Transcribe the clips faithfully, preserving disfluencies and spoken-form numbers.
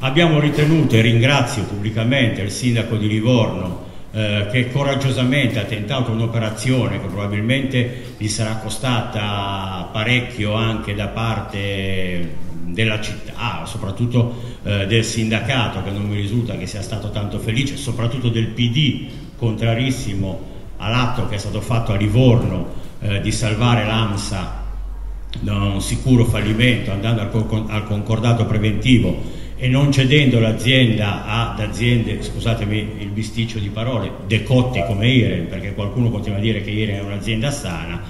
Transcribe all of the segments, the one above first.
Abbiamo ritenuto, e ringrazio pubblicamente il sindaco di Livorno eh, che coraggiosamente ha tentato un'operazione che probabilmente gli sarà costata parecchio anche da parte della città, soprattutto eh, del sindacato, che non mi risulta che sia stato tanto felice, soprattutto del P D, contrarissimo all'atto che è stato fatto a Livorno eh, di salvare l'AMSA da un sicuro fallimento, andando al, al concordato preventivo e non cedendo l'azienda ad aziende, scusatemi il bisticcio di parole, decotte come Iren, perché qualcuno continua a dire che Iren è un'azienda sana.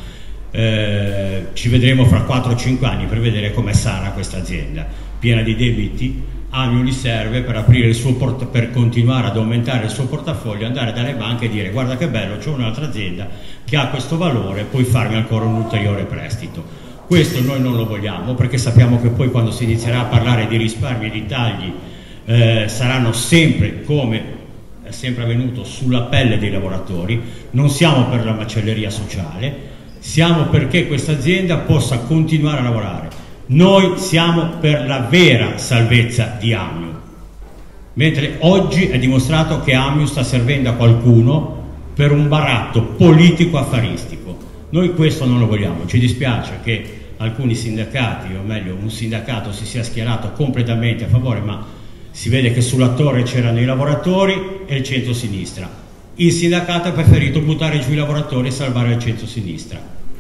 Eh, ci vedremo fra quattro o cinque anni per vedere com'è sana questa azienda, piena di debiti. Amio gli serve per aprire il suo port per continuare ad aumentare il suo portafoglio, andare dalle banche e dire: guarda che bello, c'è un'altra azienda che ha questo valore, puoi farmi ancora un ulteriore prestito. Questo noi non lo vogliamo, perché sappiamo che poi quando si inizierà a parlare di risparmi e di tagli eh, saranno sempre, come è sempre avvenuto, sulla pelle dei lavoratori. Non siamo per la macelleria sociale, siamo perché questa azienda possa continuare a lavorare. Noi siamo per la vera salvezza di Amio, mentre oggi è dimostrato che Amio sta servendo a qualcuno per un baratto politico affaristico. Noi questo non lo vogliamo, ci dispiace che alcuni sindacati, o meglio un sindacato, si sia schierato completamente a favore, ma si vede che sulla torre c'erano i lavoratori e il centro-sinistra. Il sindacato ha preferito buttare giù i lavoratori e salvare il centro-sinistra.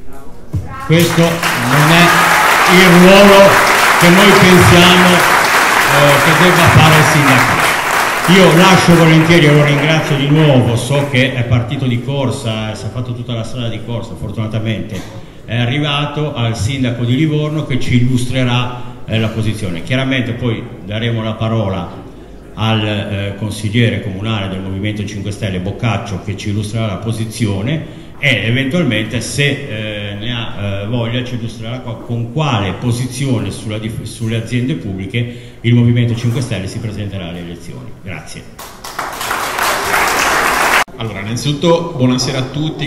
Questo non è il ruolo che noi pensiamo eh, che debba fare il sindacato. Io lascio volentieri e lo ringrazio di nuovo, so che è partito di corsa, si è fatto tutta la strada di corsa, fortunatamente è arrivato al sindaco di Livorno che ci illustrerà eh, la posizione. Chiaramente poi daremo la parola al eh, consigliere comunale del Movimento cinque Stelle Boccaccio, che ci illustrerà la posizione e eventualmente, se eh, ne ha eh, voglia, ci illustrerà con quale posizione sulla sulle aziende pubbliche il Movimento cinque Stelle si presenterà alle elezioni. Grazie. Allora, innanzitutto buonasera a tutti,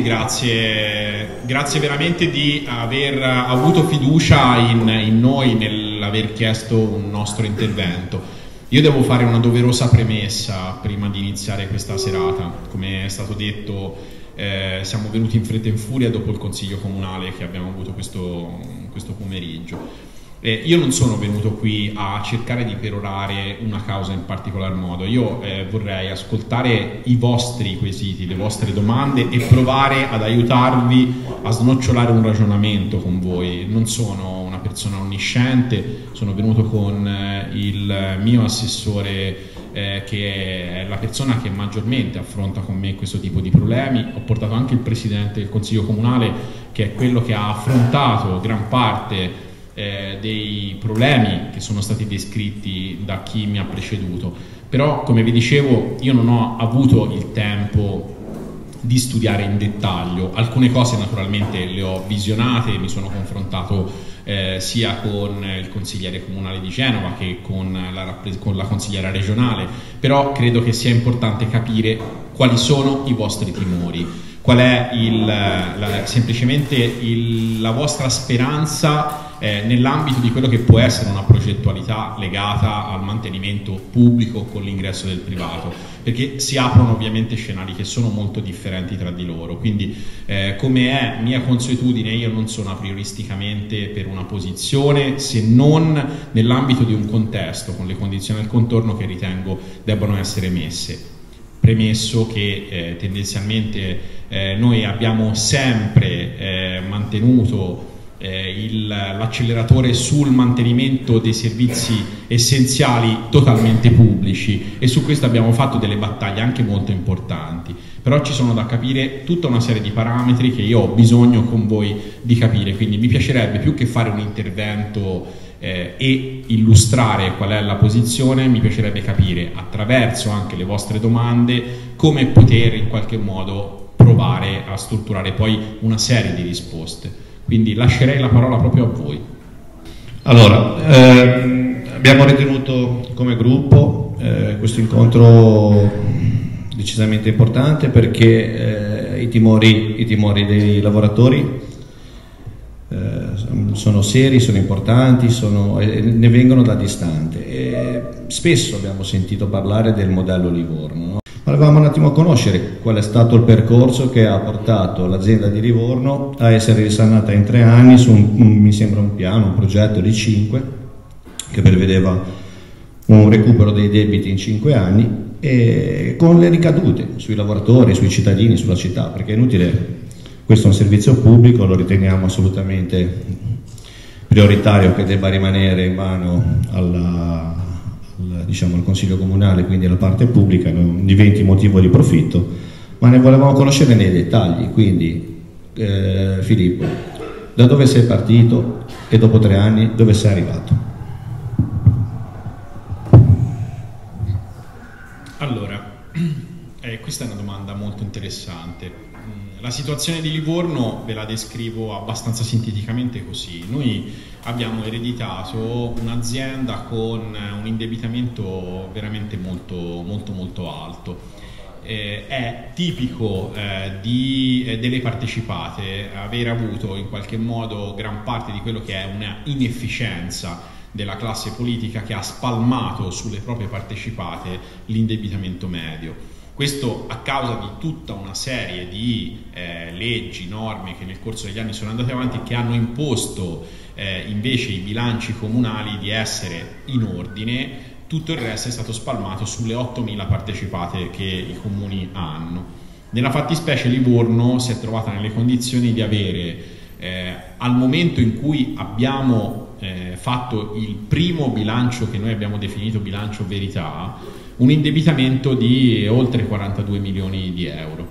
grazie, grazie veramente di aver avuto fiducia in, in noi nell'aver chiesto un nostro intervento. Io devo fare una doverosa premessa prima di iniziare questa serata. Come è stato detto, eh, siamo venuti in fretta e in furia dopo il Consiglio Comunale che abbiamo avuto questo, questo pomeriggio. Eh, io non sono venuto qui a cercare di perorare una causa in particolar modo, io eh, vorrei ascoltare i vostri quesiti, le vostre domande e provare ad aiutarvi a snocciolare un ragionamento con voi. Non sono una persona onnisciente, sono venuto con eh, il mio assessore eh, che è la persona che maggiormente affronta con me questo tipo di problemi. Ho portato anche il Presidente del Consiglio Comunale, che è quello che ha affrontato gran parte Eh, dei problemi che sono stati descritti da chi mi ha preceduto. Però, come vi dicevo, io non ho avuto il tempo di studiare in dettaglio. Alcune cose naturalmente le ho visionate, mi sono confrontato eh, sia con il consigliere comunale di Genova che con la, con la consigliera regionale, però credo che sia importante capire quali sono i vostri timori, qual è il, la, semplicemente il, la vostra speranza eh, nell'ambito di quello che può essere una progettualità legata al mantenimento pubblico con l'ingresso del privato, perché si aprono ovviamente scenari che sono molto differenti tra di loro. Quindi eh, come è mia consuetudine, io non sono a prioristicamente per una posizione, se non nell'ambito di un contesto con le condizioni al contorno che ritengo debbano essere messe. Premesso che eh, tendenzialmente eh, noi abbiamo sempre eh, mantenuto eh, l'acceleratore sul mantenimento dei servizi essenziali totalmente pubblici, e su questo abbiamo fatto delle battaglie anche molto importanti. Però ci sono da capire tutta una serie di parametri che io ho bisogno con voi di capire, quindi mi piacerebbe, più che fare un intervento Eh, e illustrare qual è la posizione, mi piacerebbe capire attraverso anche le vostre domande come poter in qualche modo provare a strutturare poi una serie di risposte. Quindi lascerei la parola proprio a voi. Allora, ehm, abbiamo ritenuto come gruppo eh, questo incontro decisamente importante perché eh, i timori, i timori dei lavoratori eh, sono seri, sono importanti, sono, eh, ne vengono da distante. E spesso abbiamo sentito parlare del modello Livorno, no? Volevamo un attimo conoscere qual è stato il percorso che ha portato l'azienda di Livorno a essere risanata in tre anni su un, mi sembra un piano, un progetto di cinque, che prevedeva un recupero dei debiti in cinque anni, e con le ricadute sui lavoratori, sui cittadini, sulla città, perché è inutile, questo è un servizio pubblico, lo riteniamo assolutamente prioritario che debba rimanere in mano alla, al, diciamo, al Consiglio Comunale, quindi alla parte pubblica, non diventi motivo di profitto, ma ne volevamo conoscere nei dettagli. Quindi eh, Filippo, da dove sei partito e dopo tre anni dove sei arrivato? Allora, eh, questa è una domanda molto interessante. La situazione di Livorno ve la descrivo abbastanza sinteticamente così. Noi abbiamo ereditato un'azienda con un indebitamento veramente molto molto molto alto. Eh, è tipico eh, di, eh, delle partecipate aver avuto in qualche modo gran parte di quello che è una inefficienza della classe politica che ha spalmato sulle proprie partecipate l'indebitamento medio. Questo a causa di tutta una serie di eh, leggi, norme che nel corso degli anni sono andate avanti e che hanno imposto eh, invece i bilanci comunali di essere in ordine. Tutto il resto è stato spalmato sulle ottomila partecipate che i comuni hanno. Nella fattispecie Livorno si è trovata nelle condizioni di avere, eh, al momento in cui abbiamo eh, fatto il primo bilancio che noi abbiamo definito bilancio verità, un indebitamento di oltre quarantadue milioni di euro.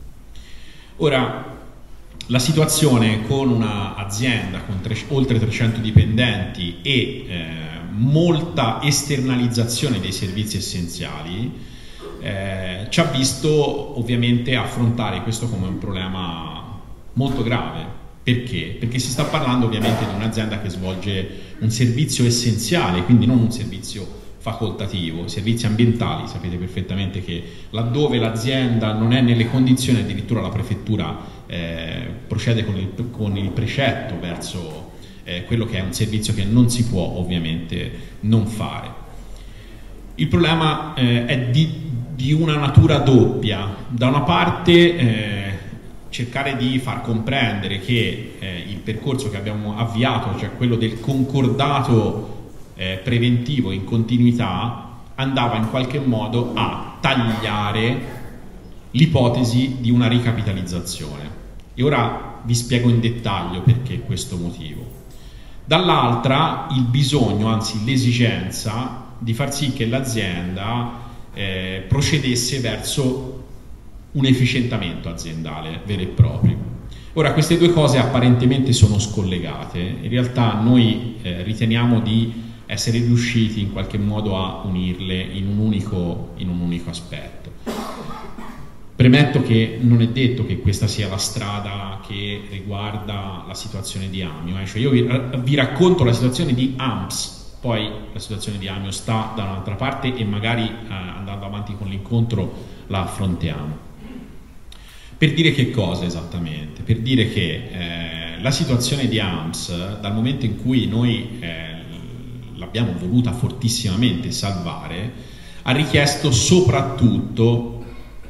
Ora, la situazione con un'azienda con tre, oltre trecento dipendenti e eh, molta esternalizzazione dei servizi essenziali eh, ci ha visto ovviamente affrontare questo come un problema molto grave. Perché? Perché si sta parlando ovviamente di un'azienda che svolge un servizio essenziale, quindi non un servizio facoltativo. Servizi ambientali, sapete perfettamente che laddove l'azienda non è nelle condizioni, addirittura la prefettura eh, procede con il, con il precetto verso eh, quello che è un servizio che non si può ovviamente non fare. Il problema eh, è di, di una natura doppia. Da una parte eh, cercare di far comprendere che eh, il percorso che abbiamo avviato, cioè quello del concordato Eh, preventivo in continuità, andava in qualche modo a tagliare l'ipotesi di una ricapitalizzazione, e ora vi spiego in dettaglio perché questo motivo. Dall'altra il bisogno, anzi l'esigenza di far sì che l'azienda eh, procedesse verso un efficientamento aziendale vero e proprio. Ora, queste due cose apparentemente sono scollegate, in realtà noi eh, riteniamo di essere riusciti in qualche modo a unirle in un unico, in un unico aspetto. Premetto che non è detto che questa sia la strada che riguarda la situazione di Amio, eh? Cioè io vi, vi racconto la situazione di A M S, poi la situazione di Amio sta da un'altra parte e magari eh, andando avanti con l'incontro la affrontiamo. Per dire che cosa esattamente? Per dire che eh, la situazione di A M S, dal momento in cui noi eh, l'abbiamo voluta fortissimamente salvare, ha richiesto soprattutto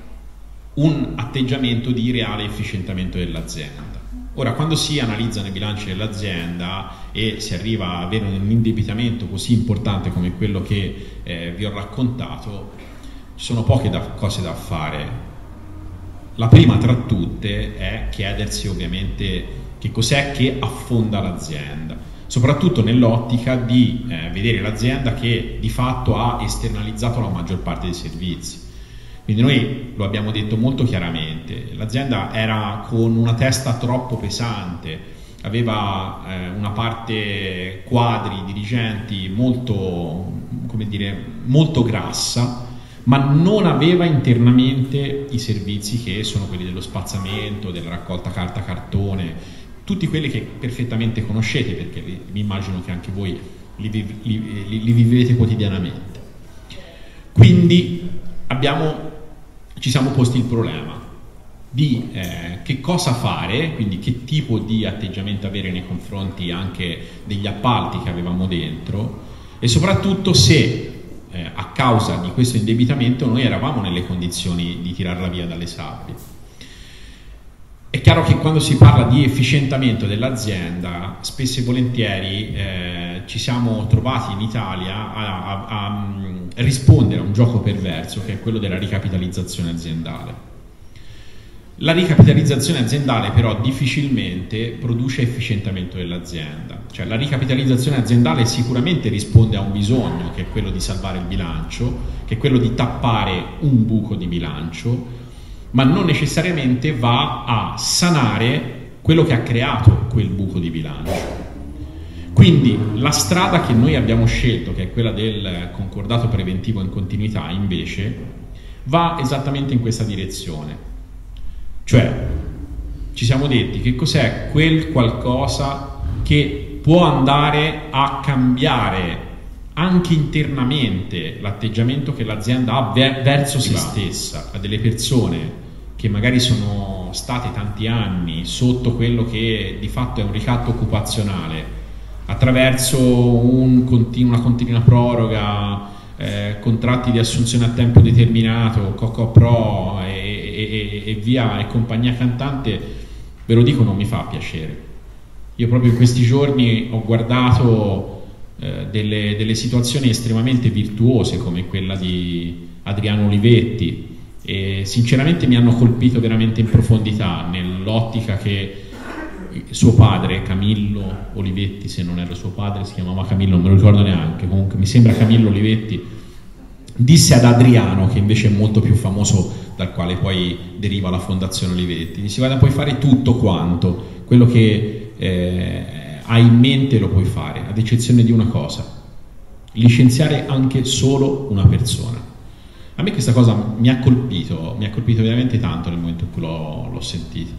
un atteggiamento di reale efficientamento dell'azienda. Ora, quando si analizzano i bilanci dell'azienda e si arriva a avere un indebitamento così importante come quello che eh, vi ho raccontato, ci sono poche da, cose da fare. La prima tra tutte è chiedersi ovviamente che cos'è che affonda l'azienda, soprattutto nell'ottica di eh, vedere l'azienda che di fatto ha esternalizzato la maggior parte dei servizi. Quindi noi lo abbiamo detto molto chiaramente, l'azienda era con una testa troppo pesante, aveva eh, una parte quadri, dirigenti molto, come dire, molto grassa, ma non aveva internamente i servizi che sono quelli dello spazzamento, della raccolta carta cartone, tutti quelli che perfettamente conoscete, perché mi immagino che anche voi li, li, li, li vivete quotidianamente. Quindi abbiamo, ci siamo posti il problema: di eh, che cosa fare, quindi che tipo di atteggiamento avere nei confronti anche degli appalti che avevamo dentro, e soprattutto se eh, a causa di questo indebitamento noi eravamo nelle condizioni di tirarla via dalle sabbie. È chiaro che quando si parla di efficientamento dell'azienda, spesso e volentieri eh, ci siamo trovati in Italia a, a, a rispondere a un gioco perverso, che è quello della ricapitalizzazione aziendale. La ricapitalizzazione aziendale però difficilmente produce efficientamento dell'azienda, cioè la ricapitalizzazione aziendale sicuramente risponde a un bisogno, che è quello di salvare il bilancio, che è quello di tappare un buco di bilancio, ma non necessariamente va a sanare quello che ha creato quel buco di bilancio. Quindi la strada che noi abbiamo scelto, che è quella del concordato preventivo in continuità, invece va esattamente in questa direzione. Cioè, ci siamo detti che cos'è quel qualcosa che può andare a cambiare anche internamente l'atteggiamento che l'azienda ha verso se stessa, a delle persone che magari sono state tanti anni sotto quello che di fatto è un ricatto occupazionale, attraverso un continu- una continua proroga, eh, contratti di assunzione a tempo determinato, Coco Pro e, e, e via e compagnia cantante. Ve lo dico, non mi fa piacere. Io proprio in questi giorni ho guardato eh, delle, delle situazioni estremamente virtuose come quella di Adriano Olivetti, e sinceramente mi hanno colpito veramente in profondità, nell'ottica che suo padre, Camillo Olivetti, se non era suo padre si chiamava Camillo, non me lo ricordo neanche, comunque mi sembra Camillo Olivetti, disse ad Adriano, che invece è molto più famoso, dal quale poi deriva la fondazione Olivetti, gli si vada, puoi fare tutto quanto, quello che eh, hai in mente lo puoi fare, ad eccezione di una cosa: licenziare anche solo una persona. A me questa cosa mi ha colpito, mi ha colpito veramente tanto nel momento in cui l'ho sentito.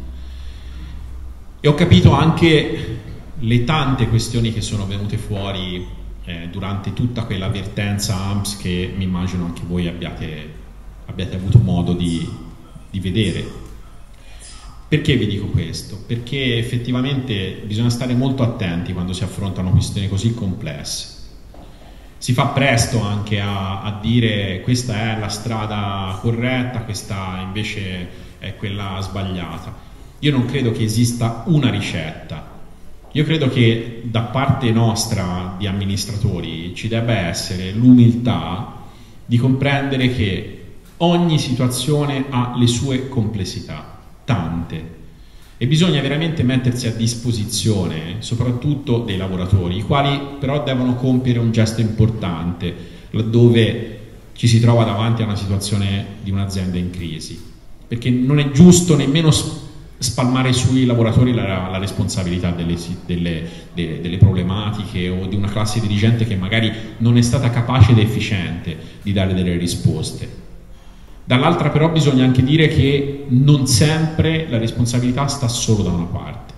E ho capito anche le tante questioni che sono venute fuori eh, durante tutta quella avvertenza A M S, che mi immagino anche voi abbiate, abbiate avuto modo di, di vedere. Perché vi dico questo? Perché effettivamente bisogna stare molto attenti quando si affrontano questioni così complesse. Si fa presto anche a, a dire questa è la strada corretta, questa invece è quella sbagliata. Io non credo che esista una ricetta. Io credo che da parte nostra di amministratori ci debba essere l'umiltà di comprendere che ogni situazione ha le sue complessità, tante, e bisogna veramente mettersi a disposizione soprattutto dei lavoratori, i quali però devono compiere un gesto importante laddove ci si trova davanti a una situazione di un'azienda in crisi, perché non è giusto nemmeno spalmare sui lavoratori la, la responsabilità delle, delle, delle, delle problematiche o di una classe dirigente che magari non è stata capace ed efficiente di dare delle risposte. Dall'altra però bisogna anche dire che non sempre la responsabilità sta solo da una parte.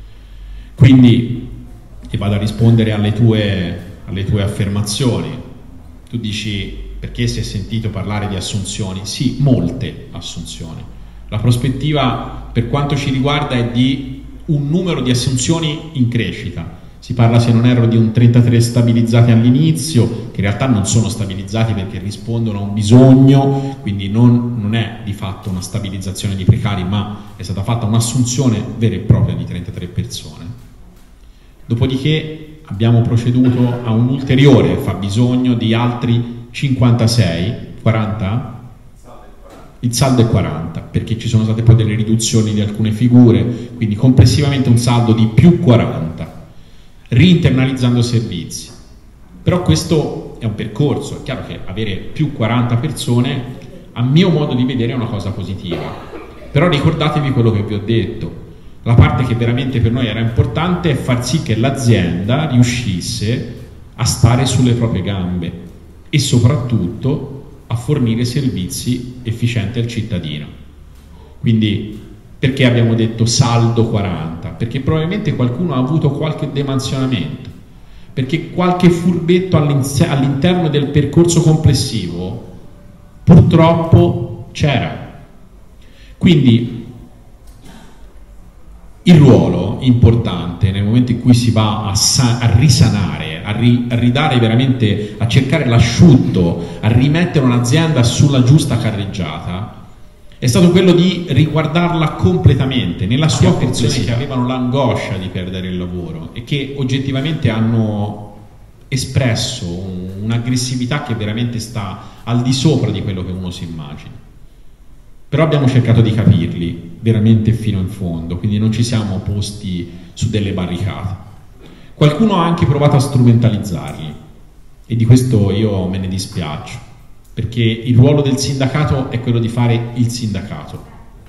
Quindi, e vado a rispondere alle tue, alle tue affermazioni, tu dici perché si è sentito parlare di assunzioni? Sì, molte assunzioni. La prospettiva per quanto ci riguarda è di un numero di assunzioni in crescita. Si parla, se non erro, di un trentatré stabilizzati all'inizio, che in realtà non sono stabilizzati perché rispondono a un bisogno, quindi non, non è di fatto una stabilizzazione di precari, ma è stata fatta un'assunzione vera e propria di trentatré persone. Dopodiché abbiamo proceduto a un ulteriore fabbisogno di altri cinquantasei, quaranta? Il saldo è quaranta, perché ci sono state poi delle riduzioni di alcune figure, quindi complessivamente un saldo di più quaranta. Reinternalizzando servizi. Però questo è un percorso, è chiaro che avere più quaranta persone a mio modo di vedere è una cosa positiva, però ricordatevi quello che vi ho detto, la parte che veramente per noi era importante è far sì che l'azienda riuscisse a stare sulle proprie gambe e soprattutto a fornire servizi efficienti al cittadino. Quindi perché abbiamo detto saldo quaranta? Perché probabilmente qualcuno ha avuto qualche demansionamento, perché qualche furbetto all'interno del percorso complessivo purtroppo c'era. Quindi il ruolo importante nel momento in cui si va a, sa- a risanare, a, ri- a ridare veramente, a cercare l'asciutto, a rimettere un'azienda sulla giusta carreggiata, è stato quello di riguardarla completamente nella sua persone che avevano l'angoscia di perdere il lavoro e che oggettivamente hanno espresso un'aggressività che veramente sta al di sopra di quello che uno si immagina. Però abbiamo cercato di capirli veramente fino in fondo, quindi non ci siamo posti su delle barricate. Qualcuno ha anche provato a strumentalizzarli e di questo io me ne dispiaccio, perché il ruolo del sindacato è quello di fare il sindacato.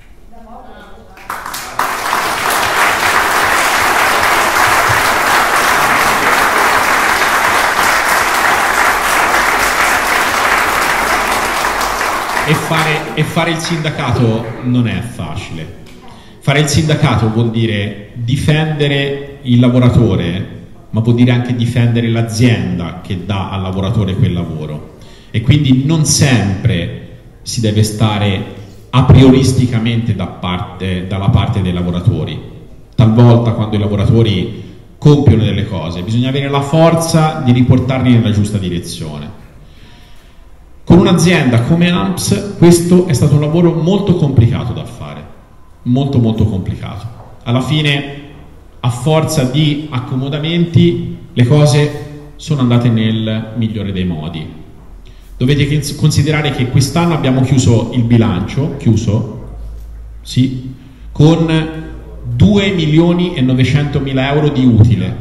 E fare, e fare il sindacato non è facile. Fare il sindacato vuol dire difendere il lavoratore, ma vuol dire anche difendere l'azienda che dà al lavoratore quel lavoro. E quindi non sempre si deve stare a prioristicamente da parte, dalla parte dei lavoratori. Talvolta quando i lavoratori compiono delle cose bisogna avere la forza di riportarli nella giusta direzione. Con un'azienda come A M P S questo è stato un lavoro molto complicato da fare, molto molto complicato. Alla fine, a forza di accomodamenti, le cose sono andate nel migliore dei modi. Dovete considerare che quest'anno abbiamo chiuso il bilancio, chiuso, sì, con due milioni e novecentomila euro di utile.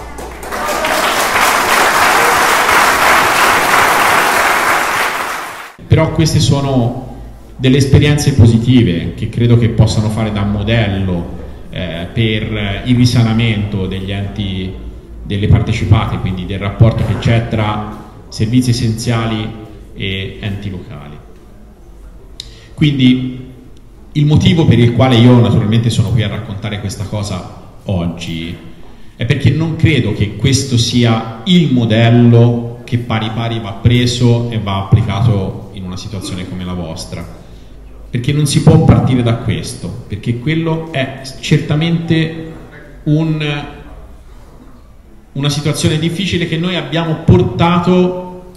Però queste sono delle esperienze positive che credo che possano fare da modello eh, per il risanamento degli enti, delle partecipate, quindi del rapporto che c'è tra servizi essenziali e enti locali. Quindi il motivo per il quale io naturalmente sono qui a raccontare questa cosa oggi è perché non credo che questo sia il modello che pari pari va preso e va applicato in una situazione come la vostra, perché non si può partire da questo, perché quello è certamente un, una situazione difficile che noi abbiamo portato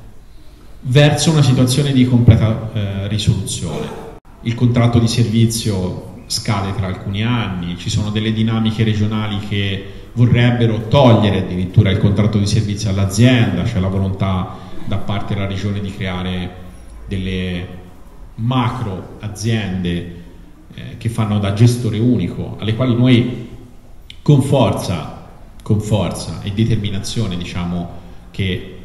verso una situazione di completa eh, risoluzione. Il contratto di servizio scade tra alcuni anni, ci sono delle dinamiche regionali che vorrebbero togliere addirittura il contratto di servizio all'azienda, c'è la volontà da parte della regione di creare delle macro aziende eh, che fanno da gestore unico, alle quali noi con forza, con forza e determinazione diciamo che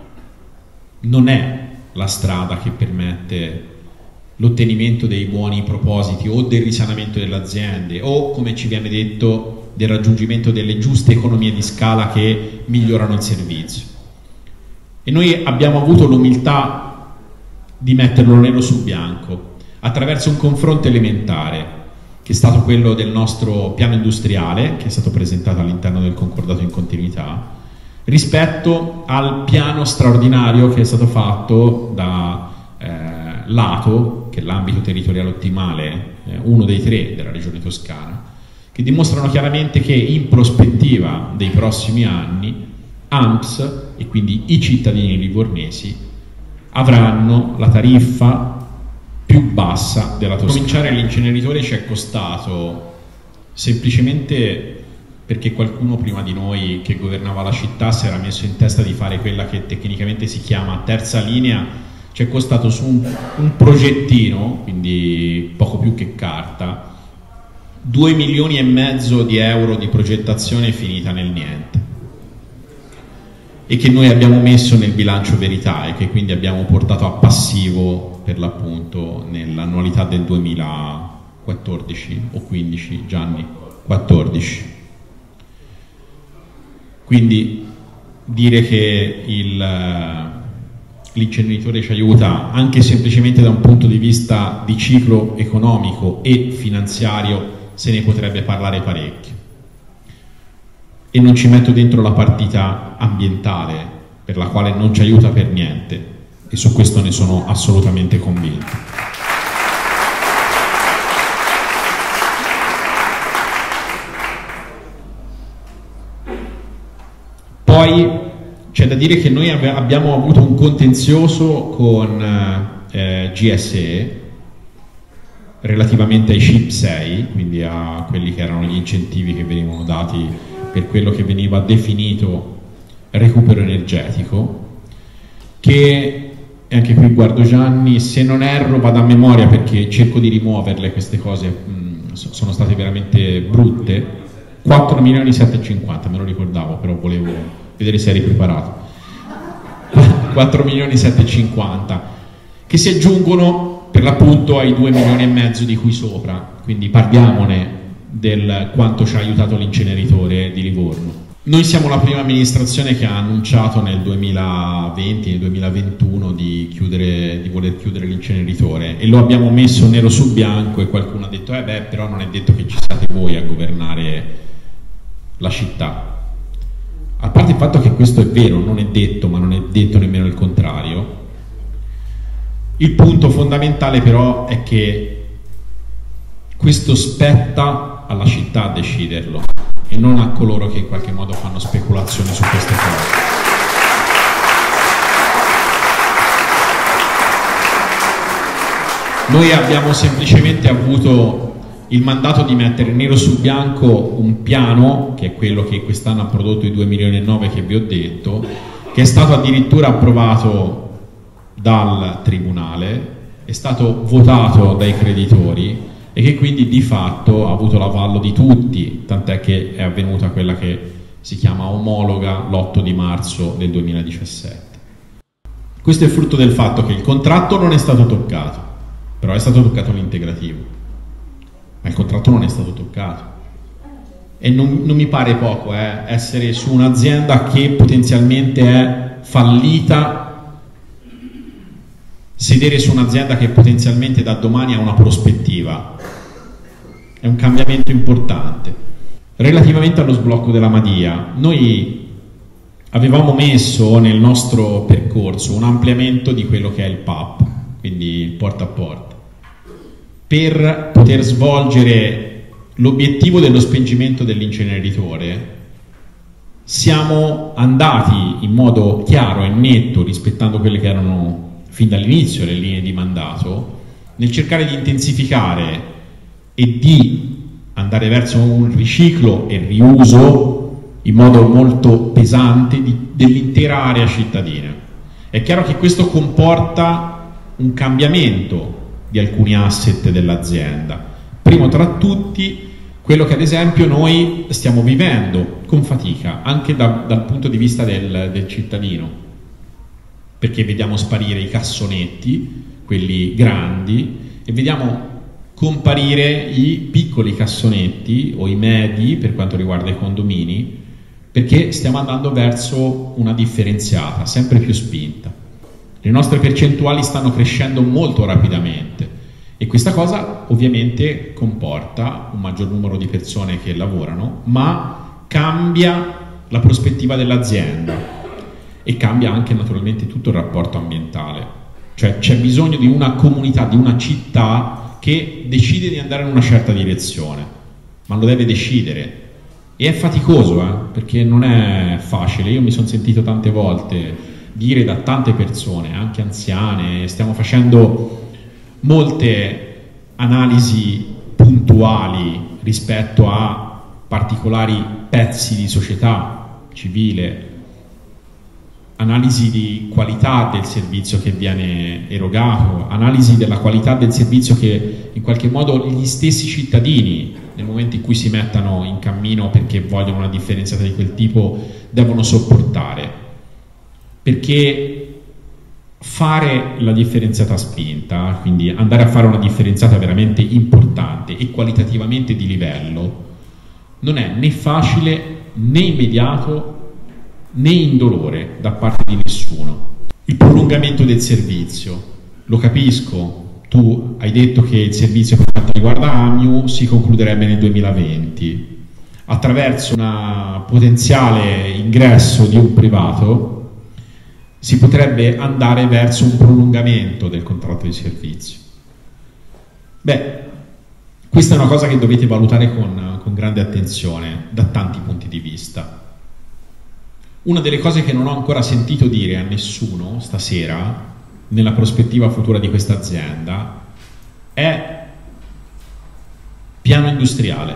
non è la strada che permette l'ottenimento dei buoni propositi o del risanamento delle aziende o, come ci viene detto, del raggiungimento delle giuste economie di scala che migliorano il servizio. E noi abbiamo avuto l'umiltà di metterlo nero su bianco attraverso un confronto elementare che è stato quello del nostro piano industriale, che è stato presentato all'interno del concordato in continuità, rispetto al piano straordinario che è stato fatto da eh, Lato, che è l'ambito territoriale ottimale, eh, uno dei tre della regione Toscana, che dimostrano chiaramente che in prospettiva dei prossimi anni A M P S e quindi i cittadini livornesi avranno la tariffa più bassa della Toscana. Cominciare l'inceneritore ci è costato semplicemente perché qualcuno prima di noi che governava la città si era messo in testa di fare quella che tecnicamente si chiama terza linea. Ci è costato su un, un progettino, quindi poco più che carta, due milioni e mezzo di euro di progettazione finita nel niente, e che noi abbiamo messo nel bilancio verità e che quindi abbiamo portato a passivo per l'appunto nell'annualità del duemilaquattordici o quindici, Gianni? quattordici. Quindi dire che l'inceneritore ci aiuta anche semplicemente da un punto di vista di ciclo economico e finanziario se ne potrebbe parlare parecchio. E non ci metto dentro la partita ambientale, per la quale non ci aiuta per niente, e su questo ne sono assolutamente convinto. dire che noi abbiamo avuto un contenzioso con eh, G S E relativamente ai C I P sei, quindi a quelli che erano gli incentivi che venivano dati per quello che veniva definito recupero energetico, che, e anche qui guardo Gianni, se non erro vado a memoria perché cerco di rimuoverle queste cose, mh, sono state veramente brutte, quattro milioni settecentocinquanta, me lo ricordavo, però volevo vedere se eri preparato. quattro milioni settecentocinquanta, che si aggiungono per l'appunto ai due milioni e mezzo di qui sopra, quindi parliamone del quanto ci ha aiutato l'inceneritore di Livorno. Noi siamo la prima amministrazione che ha annunciato nel duemilaventi, nel duemilaventuno di, chiudere, di voler chiudere l'inceneritore, e lo abbiamo messo nero su bianco, e qualcuno ha detto eh beh, però non è detto che ci siate voi a governare la città. A parte il fatto che questo è vero, non è detto, ma non è detto nemmeno il contrario, il punto fondamentale però è che questo spetta alla città a deciderlo e non a coloro che in qualche modo fanno speculazioni su queste cose. Noi abbiamo semplicemente avuto il mandato di mettere nero su bianco un piano, che è quello che quest'anno ha prodotto i due milioni e nove che vi ho detto, che è stato addirittura approvato dal Tribunale, è stato votato dai creditori e che quindi di fatto ha avuto l'avallo di tutti, tant'è che è avvenuta quella che si chiama omologa l'otto di marzo del duemiladiciassette. Questo è frutto del fatto che il contratto non è stato toccato, però è stato toccato l'integrativo, ma il contratto non è stato toccato. E non, non mi pare poco eh, essere su un'azienda che potenzialmente è fallita, sedere su un'azienda che potenzialmente da domani ha una prospettiva. È un cambiamento importante. Relativamente allo sblocco della Madia, noi avevamo messo nel nostro percorso un ampliamento di quello che è il P A P, quindi porta a porta, per poter svolgere l'obiettivo dello spengimento dell'inceneritore. Siamo andati in modo chiaro e netto, rispettando quelle che erano fin dall'inizio le linee di mandato, nel cercare di intensificare e di andare verso un riciclo e riuso in modo molto pesante dell'intera area cittadina. È chiaro che questo comporta un cambiamento di alcuni asset dell'azienda, primo tra tutti quello che ad esempio noi stiamo vivendo con fatica anche da, dal punto di vista del, del cittadino, perché vediamo sparire i cassonetti, quelli grandi, e vediamo comparire i piccoli cassonetti o i medi per quanto riguarda i condomini, perché stiamo andando verso una differenziata sempre più spinta. Le nostre percentuali stanno crescendo molto rapidamente e questa cosa ovviamente comporta un maggior numero di persone che lavorano, ma cambia la prospettiva dell'azienda e cambia anche naturalmente tutto il rapporto ambientale. Cioè c'è bisogno di una comunità, di una città che decide di andare in una certa direzione, ma lo deve decidere. E è faticoso, eh? Perché non è facile. Io mi sono sentito tante volte dire da tante persone, anche anziane, stiamo facendo molte analisi puntuali rispetto a particolari pezzi di società civile, analisi di qualità del servizio che viene erogato, analisi della qualità del servizio che in qualche modo gli stessi cittadini, nel momento in cui si mettano in cammino perché vogliono una differenziata di quel tipo, devono sopportare. Perché fare la differenziata spinta, quindi andare a fare una differenziata veramente importante e qualitativamente di livello, non è né facile né immediato né indolore da parte di nessuno. Il prolungamento del servizio, lo capisco, tu hai detto che il servizio per quanto riguarda A M I U si concluderebbe nel duemilaventi attraverso un potenziale ingresso di un privato. Si potrebbe andare verso un prolungamento del contratto di servizio. Beh, questa è una cosa che dovete valutare con, con grande attenzione da tanti punti di vista. Una delle cose che non ho ancora sentito dire a nessuno stasera, nella prospettiva futura di questa azienda, è piano industriale.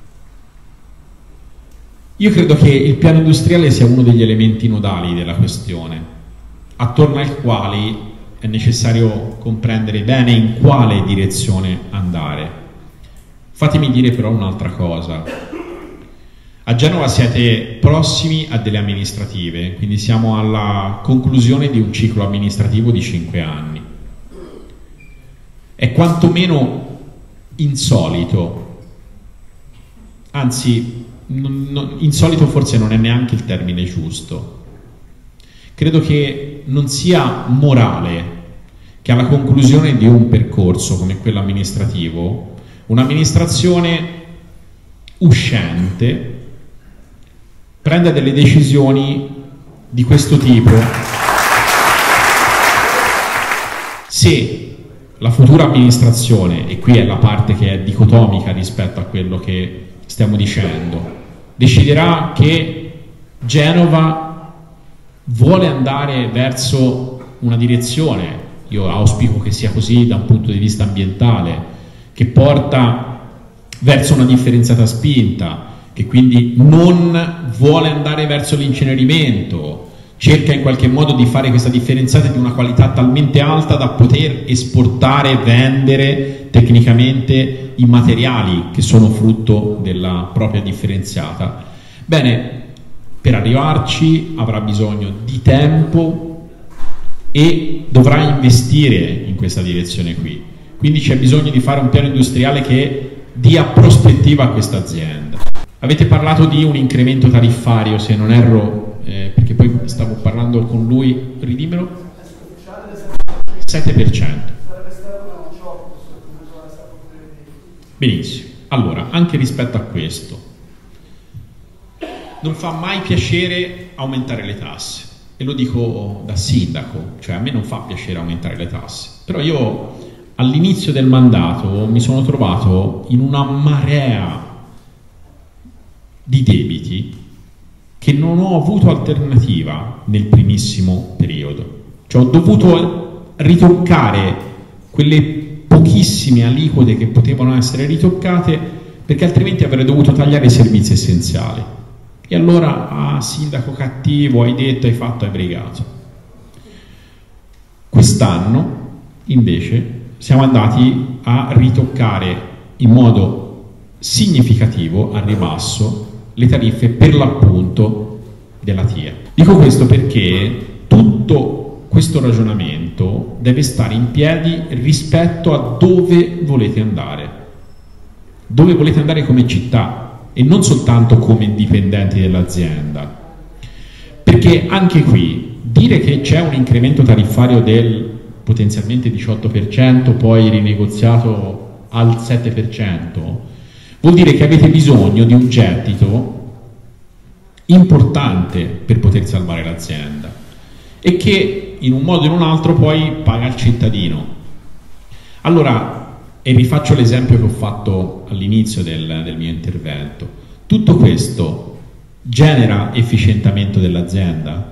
Io credo che il piano industriale sia uno degli elementi nodali della questione, attorno ai quali è necessario comprendere bene in quale direzione andare. Fatemi dire però un'altra cosa. A Genova siete prossimi a delle amministrative, quindi siamo alla conclusione di un ciclo amministrativo di cinque anni. È quantomeno insolito, anzi, non, non, insolito forse non è neanche il termine giusto. Credo che non sia morale che alla conclusione di un percorso come quello amministrativo, un'amministrazione uscente prenda delle decisioni di questo tipo se la futura amministrazione, e qui è la parte che è dicotomica rispetto a quello che stiamo dicendo, deciderà che Genova vuole andare verso una direzione, io auspico che sia così da un punto di vista ambientale, che porta verso una differenziata spinta, che quindi non vuole andare verso l'incenerimento, cerca in qualche modo di fare questa differenziata di una qualità talmente alta da poter esportare e vendere tecnicamente i materiali che sono frutto della propria differenziata. Bene, per arrivarci avrà bisogno di tempo e dovrà investire in questa direzione qui. Quindi c'è bisogno di fare un piano industriale che dia prospettiva a questa azienda. Avete parlato di un incremento tariffario, se non erro, eh, perché poi stavo parlando con lui, ridimelo? sette per cento. Benissimo. Allora, anche rispetto a questo, non fa mai piacere aumentare le tasse, e lo dico da sindaco, cioè a me non fa piacere aumentare le tasse, però io all'inizio del mandato mi sono trovato in una marea di debiti che non ho avuto alternativa nel primissimo periodo, cioè ho dovuto ritoccare quelle pochissime aliquote che potevano essere ritoccate, perché altrimenti avrei dovuto tagliare i servizi essenziali. E allora, ah, sindaco cattivo, hai detto, hai fatto, hai brigato. Quest'anno invece siamo andati a ritoccare in modo significativo al ribasso le tariffe per l'appunto della T I A. Dico questo perché tutto questo ragionamento deve stare in piedi rispetto a dove volete andare, dove volete andare come città e non soltanto come dipendenti dell'azienda, perché anche qui dire che c'è un incremento tariffario del potenzialmente diciotto per cento poi rinegoziato al sette per cento vuol dire che avete bisogno di un gettito importante per poter salvare l'azienda e che in un modo o in un altro poi paga il cittadino. Allora, e rifaccio l'esempio che ho fatto all'inizio del, del mio intervento, tutto questo genera efficientamento dell'azienda?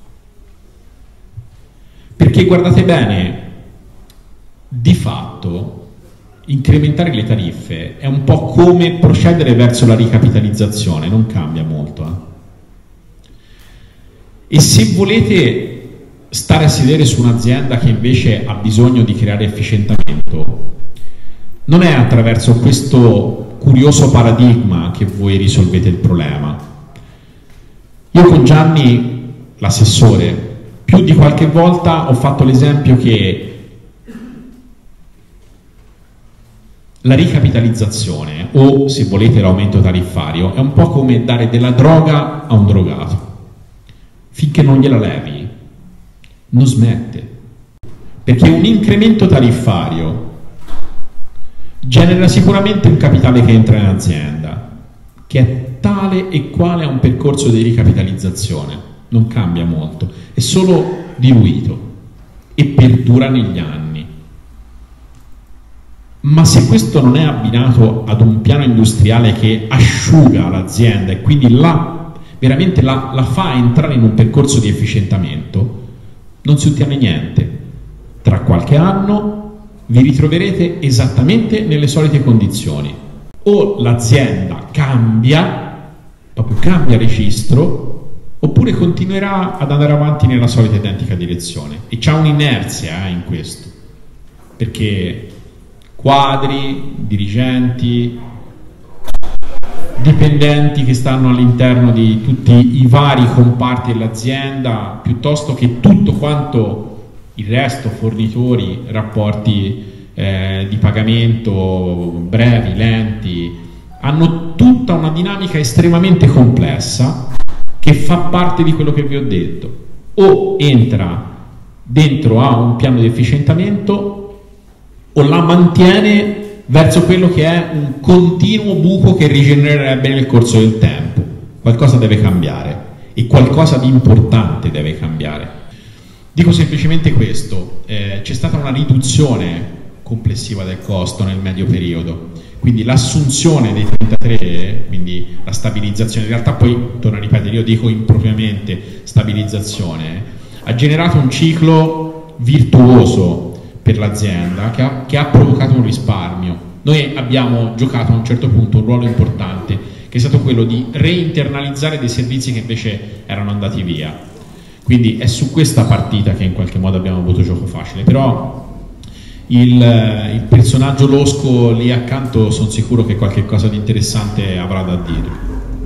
Perché guardate bene, di fatto incrementare le tariffe è un po' come procedere verso la ricapitalizzazione, non cambia molto. Eh? E se volete stare a sedere su un'azienda che invece ha bisogno di creare efficientamento, non è attraverso questo curioso paradigma che voi risolvete il problema. Io con Gianni, l'assessore, più di qualche volta ho fatto l'esempio che la ricapitalizzazione, o se volete l'aumento tariffario, è un po' come dare della droga a un drogato. Finché non gliela levi, non smette. Perché un incremento tariffario genera sicuramente un capitale che entra in azienda, che è tale e quale a un percorso di ricapitalizzazione, non cambia molto, è solo diluito e perdura negli anni. Ma se questo non è abbinato ad un piano industriale che asciuga l'azienda e quindi la veramente la, la fa entrare in un percorso di efficientamento, non si ottiene niente. Tra qualche anno vi ritroverete esattamente nelle solite condizioni. O l'azienda cambia, proprio cambia registro, oppure continuerà ad andare avanti nella solita identica direzione. E c'è un'inerzia eh, in questo, perché quadri, dirigenti, dipendenti che stanno all'interno di tutti i vari comparti dell'azienda, piuttosto che tutto quanto il resto, fornitori, rapporti eh, di pagamento brevi, lenti, hanno tutta una dinamica estremamente complessa che fa parte di quello che vi ho detto. O entra dentro a un piano di efficientamento o la mantiene verso quello che è un continuo buco che rigenererebbe nel corso del tempo. Qualcosa deve cambiare e qualcosa di importante deve cambiare. Dico semplicemente questo, eh, c'è stata una riduzione complessiva del costo nel medio periodo, quindi l'assunzione dei trentatré, quindi la stabilizzazione, in realtà poi, torno a ripetere, io dico impropriamente stabilizzazione, ha generato un ciclo virtuoso per l'azienda che ha, che ha provocato un risparmio. Noi abbiamo giocato a un certo punto un ruolo importante che è stato quello di reinternalizzare dei servizi che invece erano andati via, quindi è su questa partita che in qualche modo abbiamo avuto gioco facile, però il, il personaggio losco lì accanto sono sicuro che qualche cosa di interessante avrà da dire.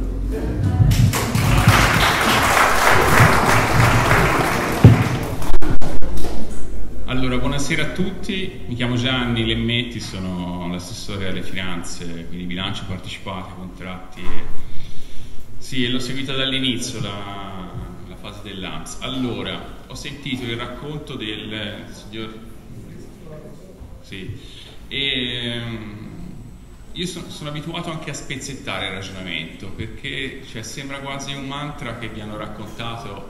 Allora, buonasera a tutti, mi chiamo Gianni Lemmetti, sono l'assessore alle finanze, quindi bilancio partecipati, contratti. Sì, l'ho seguita dall'inizio la, la fase dell'A N S. Allora, ho sentito il racconto del signor... Sì, e io sono, sono abituato anche a spezzettare il ragionamento, perché cioè, sembra quasi un mantra che vi hanno raccontato.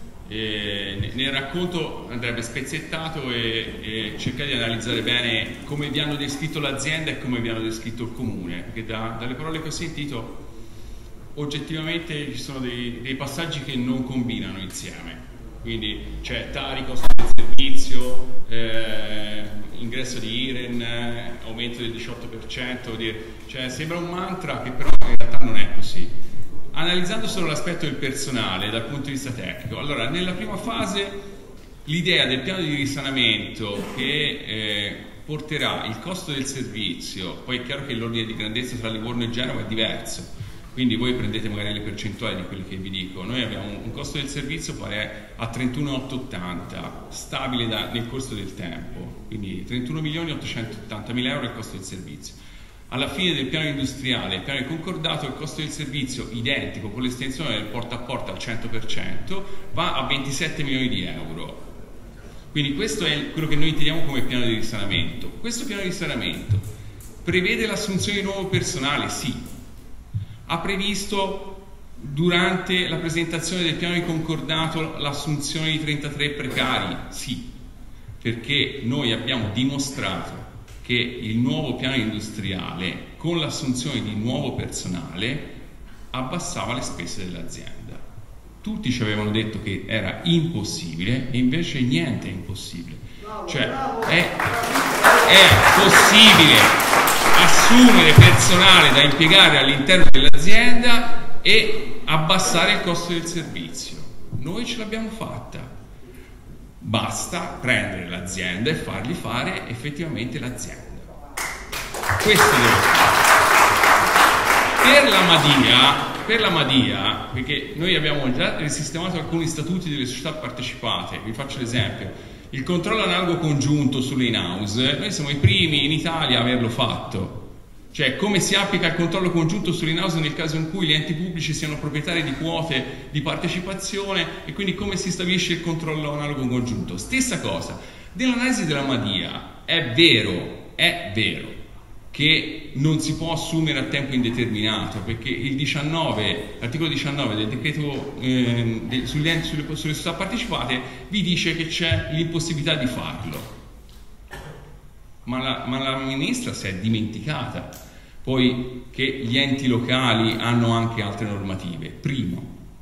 E nel racconto andrebbe spezzettato e, e cercare di analizzare bene come vi hanno descritto l'azienda e come vi hanno descritto il comune, perché da, dalle parole che ho sentito oggettivamente ci sono dei, dei passaggi che non combinano insieme, quindi c'è Tari, costo del servizio, eh, ingresso di I R E N, aumento del diciotto per cento, cioè sembra un mantra che però in realtà non è così. Analizzando solo l'aspetto del personale dal punto di vista tecnico, allora nella prima fase l'idea del piano di risanamento che eh, porterà il costo del servizio, poi è chiaro che l'ordine di grandezza tra Livorno e Genova è diverso, quindi voi prendete magari le percentuali di quelli che vi dico. Noi abbiamo un costo del servizio pare a trentuno milioni ottocentottanta, stabile da, nel corso del tempo, quindi trentuno milioni ottocentottanta mila euro è il costo del servizio. Alla fine del piano industriale, il piano di concordato, il costo del servizio identico con l'estensione del porta a porta al cento per cento va a ventisette milioni di euro. Quindi questo è quello che noi intendiamo come piano di risanamento. Questo piano di risanamento prevede l'assunzione di nuovo personale? Sì. Ha previsto durante la presentazione del piano di concordato l'assunzione di trentatré precari? Sì, perché noi abbiamo dimostrato che il nuovo piano industriale con l'assunzione di nuovo personale abbassava le spese dell'azienda. Tutti ci avevano detto che era impossibile e invece niente è impossibile. Cioè è, è possibile assumere personale da impiegare all'interno dell'azienda e abbassare il costo del servizio. Noi ce l'abbiamo fatta. Basta prendere l'azienda e fargli fare effettivamente l'azienda. Questo deve fare. Per la Madia, per la Madia, perché noi abbiamo già risistemato alcuni statuti delle società partecipate, vi faccio l'esempio, il controllo analogo congiunto sulle in-house, noi siamo i primi in Italia a averlo fatto. Cioè come si applica il controllo congiunto sull'in-house nel caso in cui gli enti pubblici siano proprietari di quote di partecipazione e quindi come si stabilisce il controllo analogo congiunto. Stessa cosa, nell'analisi della Madia è vero, è vero che non si può assumere a tempo indeterminato, perché il diciannove, l'articolo diciannove del decreto eh, de, sugli enti, sulle, sulle società partecipate vi dice che c'è l'impossibilità di farlo. Ma la, ma la ministra si è dimenticata poi che gli enti locali hanno anche altre normative. Primo.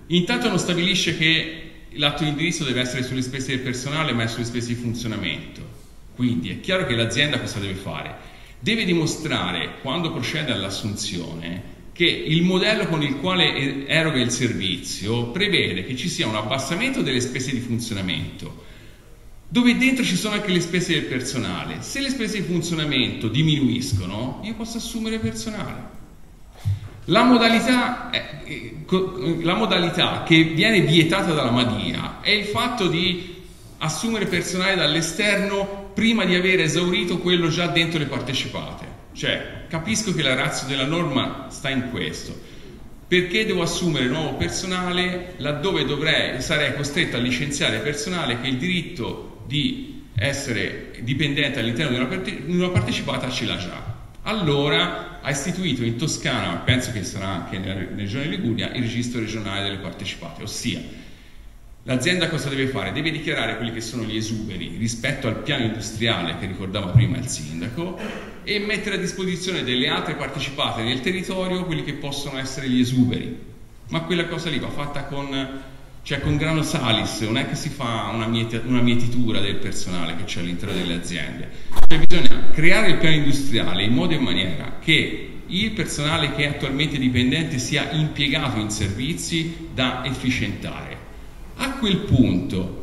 Intanto non stabilisce che l'atto di indirizzo deve essere sulle spese del personale, ma è sulle spese di funzionamento. Quindi è chiaro che l'azienda cosa deve fare? Deve dimostrare, quando procede all'assunzione, che il modello con il quale eroga il servizio prevede che ci sia un abbassamento delle spese di funzionamento, dove dentro ci sono anche le spese del personale. Se le spese di funzionamento diminuiscono, io posso assumere personale. La modalità, eh, la modalità che viene vietata dalla Madia è il fatto di assumere personale dall'esterno prima di aver esaurito quello già dentro le partecipate. Cioè, capisco che la ratio della norma sta in questo. Perché devo assumere nuovo personale laddove dovrei, sarei costretto a licenziare personale che il diritto di essere dipendente all'interno di una, parte, di una partecipata ce l'ha già? Allora ha istituito in Toscana, ma penso che sarà anche nella regione Liguria, il registro regionale delle partecipate, ossia l'azienda cosa deve fare? Deve dichiarare quelli che sono gli esuberi rispetto al piano industriale che ricordava prima il sindaco e mettere a disposizione delle altre partecipate nel territorio quelli che possono essere gli esuberi. Ma quella cosa lì va fatta con, cioè con grano salis, non è che si fa una, miet una mietitura del personale che c'è all'interno delle aziende. Cioè bisogna creare il piano industriale in modo e in maniera che il personale che è attualmente dipendente sia impiegato in servizi da efficientare. A quel punto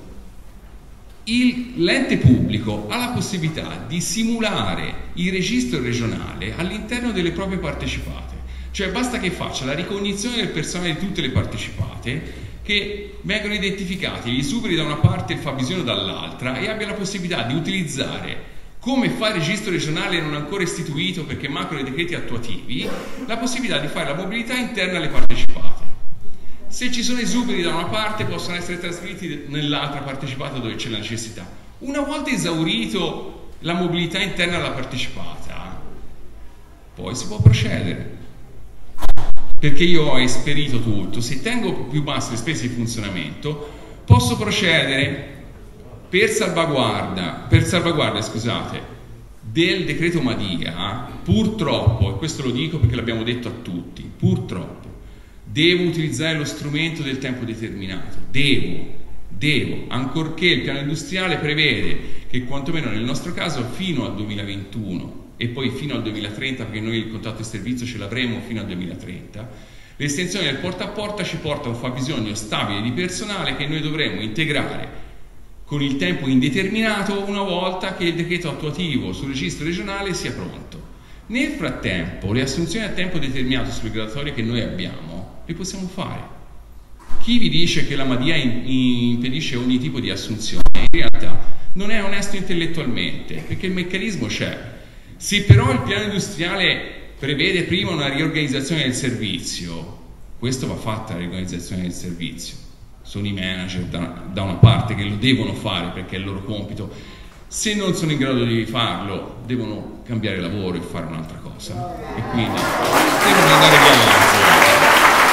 l'ente pubblico ha la possibilità di simulare il registro regionale all'interno delle proprie partecipate, cioè basta che faccia la ricognizione del personale di tutte le partecipate, che vengono identificati gli esuberi da una parte e il fabbisogno dall'altra e abbia la possibilità di utilizzare, come fa il registro regionale non ancora istituito perché mancano i decreti attuativi, la possibilità di fare la mobilità interna alle partecipate. Se ci sono esuberi da una parte possono essere trasferiti nell'altra partecipata dove c'è la necessità. Una volta esaurito la mobilità interna alla partecipata, poi si può procedere. Perché io ho esperito tutto, se tengo più basse le spese di funzionamento, posso procedere per salvaguardia, per salvaguardia scusate, del decreto Madia, purtroppo, e questo lo dico perché l'abbiamo detto a tutti, purtroppo, devo utilizzare lo strumento del tempo determinato, devo, devo, ancorché il piano industriale prevede che quantomeno nel nostro caso fino al duemilaventuno e poi fino al duemilatrenta, perché noi il contratto di servizio ce l'avremo fino al duemilatrenta, l'estensione del porta a porta ci porta a un fabbisogno stabile di personale che noi dovremo integrare con il tempo indeterminato una volta che il decreto attuativo sul registro regionale sia pronto. Nel frattempo le assunzioni a tempo determinato sulle graduatorie che noi abbiamo le possiamo fare. Chi vi dice che la Madia in, in, impedisce ogni tipo di assunzione in realtà non è onesto intellettualmente, perché il meccanismo c'è. Se però il piano industriale prevede prima una riorganizzazione del servizio, questo va fatta la riorganizzazione del servizio, sono i manager da, da una parte che lo devono fare perché è il loro compito. Se non sono in grado di farlo, devono cambiare lavoro e fare un'altra cosa. E quindi devono andare via avanti.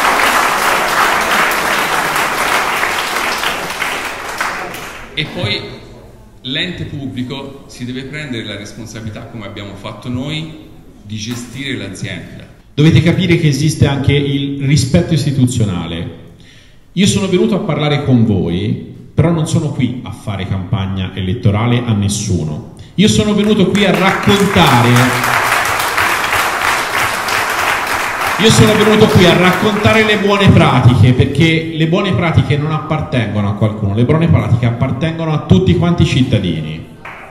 E poi l'ente pubblico si deve prendere la responsabilità, come abbiamo fatto noi, di gestire l'azienda. Dovete capire che esiste anche il rispetto istituzionale. Io sono venuto a parlare con voi, però non sono qui a fare campagna elettorale a nessuno. Io sono venuto qui a raccontare io sono venuto qui a raccontare le buone pratiche, perché le buone pratiche non appartengono a qualcuno, le buone pratiche appartengono a tutti quanti i cittadini.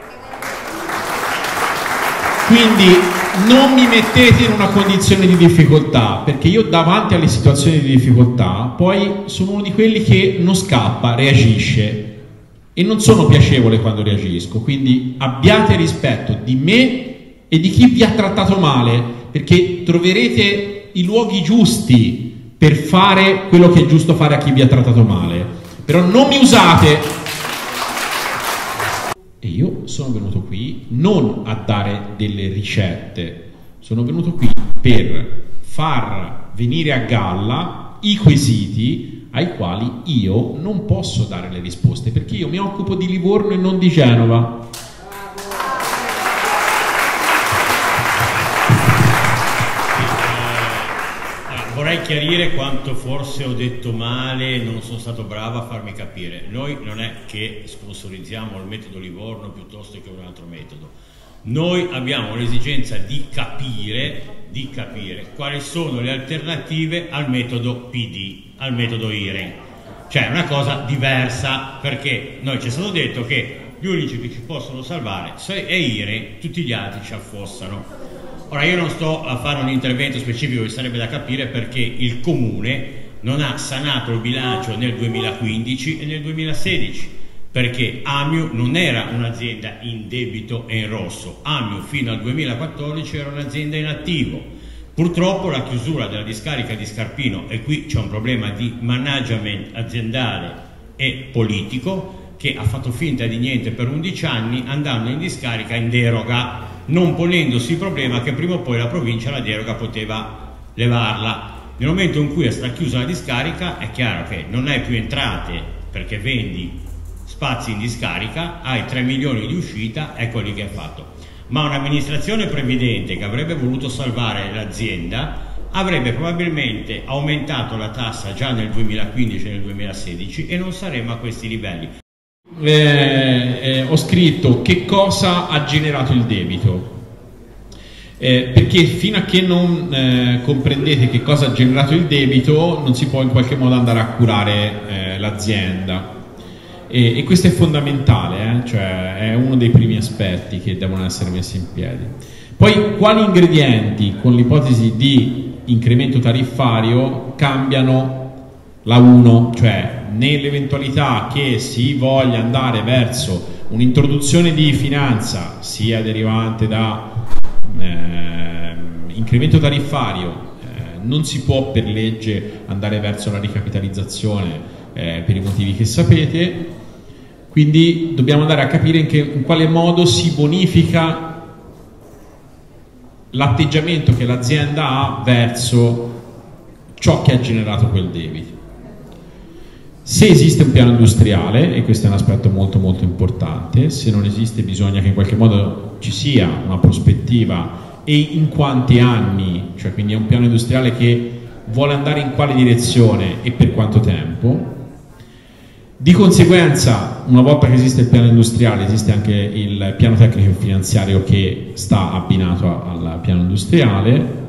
Quindi non mi mettete in una condizione di difficoltà, perché io davanti alle situazioni di difficoltà poi sono uno di quelli che non scappa, reagisce, e non sono piacevole quando reagisco. Quindi abbiate rispetto di me e di chi vi ha trattato male, perché troverete i luoghi giusti per fare quello che è giusto fare a chi vi ha trattato male, però non mi usate. E io sono venuto qui non a dare delle ricette, sono venuto qui per far venire a galla i quesiti ai quali io non posso dare le risposte, perché io mi occupo di Livorno e non di Genova. vorrei chiarire quanto forse ho detto male, non sono stato bravo a farmi capire. Noi non è che sponsorizziamo il metodo Livorno piuttosto che un altro metodo. Noi abbiamo l'esigenza di capire, di capire quali sono le alternative al metodo P D, al metodo I R E N. Cioè è una cosa diversa, perché noi ci è stato detto che gli unici che ci possono salvare è I R E N, tutti gli altri ci affossano. Ora io non sto a fare un intervento specifico, che sarebbe da capire perché il Comune non ha sanato il bilancio nel duemilaquindici e nel duemilasedici, perché Amio non era un'azienda in debito e in rosso. Amio fino al duemilaquattordici era un'azienda in attivo. Purtroppo la chiusura della discarica di Scarpino, e qui c'è un problema di management aziendale e politico, che ha fatto finta di niente per undici anni, andando in discarica in deroga, non ponendosi il problema che prima o poi la provincia la deroga poteva levarla. Nel momento in cui è stata chiusa la discarica è chiaro che non hai più entrate perché vendi spazi in discarica, hai tre milioni di uscita, ecco lì che è fatto. Ma un'amministrazione previdente che avrebbe voluto salvare l'azienda avrebbe probabilmente aumentato la tassa già nel duemilaquindici e nel duemilasedici e non saremmo a questi livelli. Eh, eh, ho scritto che cosa ha generato il debito, eh, perché fino a che non eh, comprendete che cosa ha generato il debito non si può in qualche modo andare a curare eh, l'azienda, e, e questo è fondamentale, eh? Cioè è uno dei primi aspetti che devono essere messi in piedi. Poi quali ingredienti con l'ipotesi di incremento tariffario cambiano la uno, cioè nell'eventualità che si voglia andare verso un'introduzione di finanza sia derivante da eh, incremento tariffario, eh, non si può per legge andare verso la ricapitalizzazione eh, per i motivi che sapete, quindi dobbiamo andare a capire in, che, in quale modo si bonifica l'atteggiamento che l'azienda ha verso ciò che ha generato quel debito. Se esiste un piano industriale, e questo è un aspetto molto molto importante, se non esiste bisogna che in qualche modo ci sia una prospettiva e in quanti anni, cioè quindi è un piano industriale che vuole andare in quale direzione e per quanto tempo. Di conseguenza, una volta che esiste il piano industriale, esiste anche il piano tecnico e finanziario che sta abbinato al piano industriale.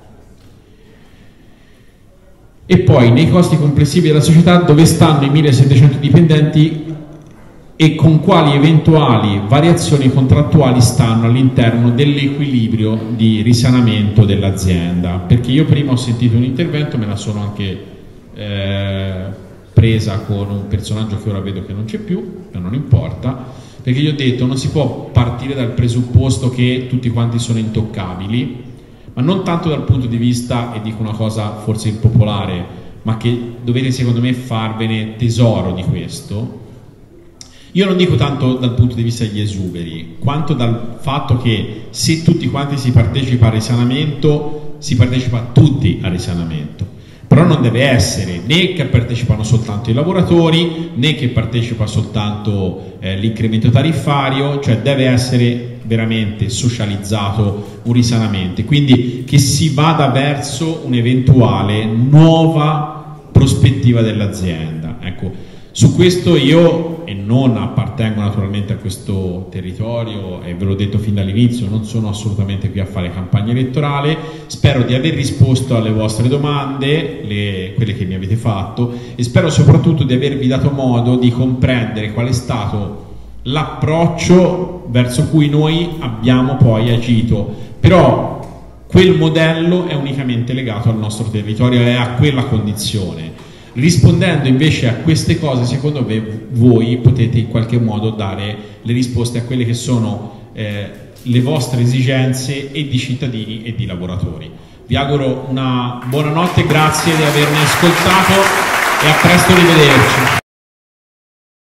E poi nei costi complessivi della società dove stanno i millesettecento dipendenti e con quali eventuali variazioni contrattuali stanno all'interno dell'equilibrio di risanamento dell'azienda, perché io prima ho sentito un intervento, me la sono anche eh, presa con un personaggio che ora vedo che non c'è più, ma non importa, perché io ho detto non si può partire dal presupposto che tutti quanti sono intoccabili, ma non tanto dal punto di vista, e dico una cosa forse impopolare, ma che dovete secondo me farvene tesoro di questo. Io non dico tanto dal punto di vista degli esuberi, quanto dal fatto che se tutti quanti si partecipa al risanamento, si partecipa tutti al risanamento. Però non deve essere né che partecipano soltanto i lavoratori, né che partecipa soltanto eh, l'incremento tariffario, cioè deve essere veramente socializzato un risanamento, quindi che si vada verso un'eventuale nuova prospettiva dell'azienda. Ecco, su questo io, e non appartengo naturalmente a questo territorio, e ve l'ho detto fin dall'inizio, non sono assolutamente qui a fare campagna elettorale, spero di aver risposto alle vostre domande, le, quelle che mi avete fatto, e spero soprattutto di avervi dato modo di comprendere qual è stato l'approccio verso cui noi abbiamo poi agito, però quel modello è unicamente legato al nostro territorio e a quella condizione. Rispondendo invece a queste cose, secondo me voi potete in qualche modo dare le risposte a quelle che sono eh, le vostre esigenze e di cittadini e di lavoratori. Vi auguro una buona notte, grazie di avermi ascoltato e a presto, rivederci.